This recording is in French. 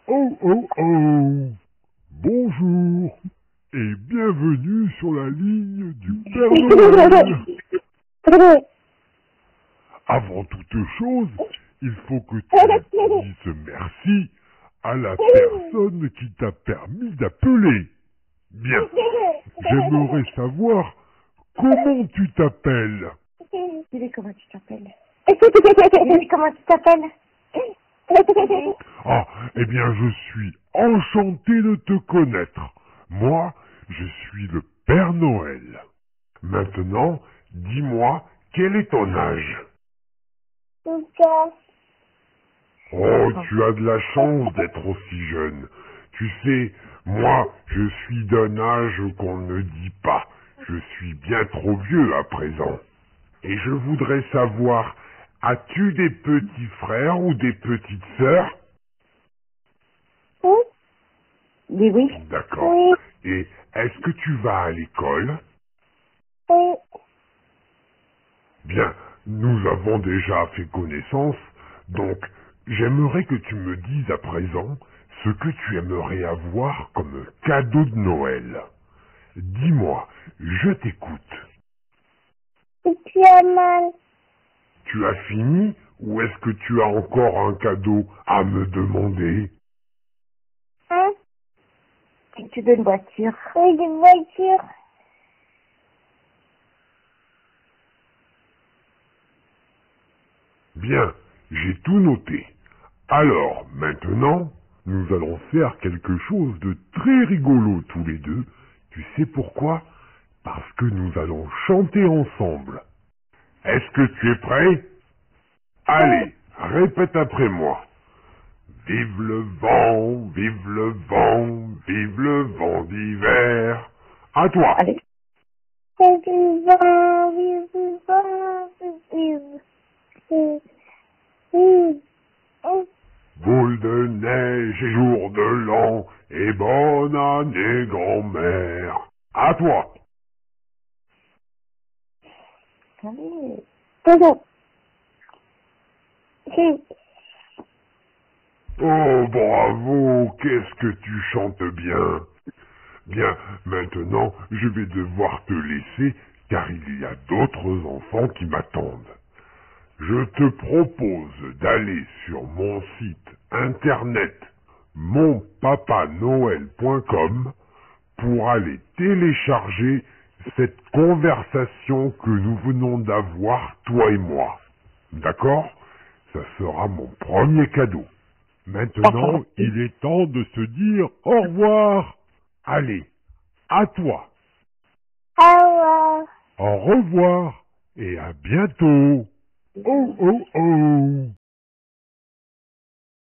Oh oh oh! Bonjour et bienvenue sur la ligne du Père Noël. Avant toute chose, il faut que tu dises merci à la personne qui t'a permis d'appeler. Bien, j'aimerais savoir comment tu t'appelles. Dis comment tu t'appelles. Dis comment tu t'appelles. Ah, eh bien, je suis enchanté de te connaître. Moi, je suis le Père Noël. Maintenant, dis-moi, quel est ton âge? Oh, tu as de la chance d'être aussi jeune. Tu sais, moi, je suis d'un âge qu'on ne dit pas. Je suis bien trop vieux à présent. Et je voudrais savoir, as-tu des petits frères ou des petites sœurs? Dis oui. D'accord. Et est-ce que tu vas à l'école? Oui. Bien, nous avons déjà fait connaissance, donc j'aimerais que tu me dises à présent ce que tu aimerais avoir comme cadeau de Noël. Dis-moi, je t'écoute. Tu as mal. Tu as fini ou est-ce que tu as encore un cadeau à me demander? Hein? Tu veux une voiture? Oui, une voiture. Bien, j'ai tout noté. Alors, maintenant, nous allons faire quelque chose de très rigolo tous les deux. Tu sais pourquoi? Parce que nous allons chanter ensemble. Est-ce que tu es prêt? Allez, répète après moi. Vive le vent, vive le vent, vive le vent d'hiver. À toi. Allez. Vive le vent, vive le vent, vive. Boule de neige et jour de l'an, et bonne année grand-mère. À toi. Allez. Bonjour. Oh, bravo, qu'est-ce que tu chantes bien. Bien, maintenant, je vais devoir te laisser, car il y a d'autres enfants qui m'attendent. Je te propose d'aller sur mon site internet monpapanoël.com pour aller télécharger cette conversation que nous venons d'avoir, toi et moi. D'accord? Ça sera mon premier cadeau. Maintenant, il est temps de se dire au revoir. Allez, à toi. Au revoir. Au revoir et à bientôt. Oh oh oh.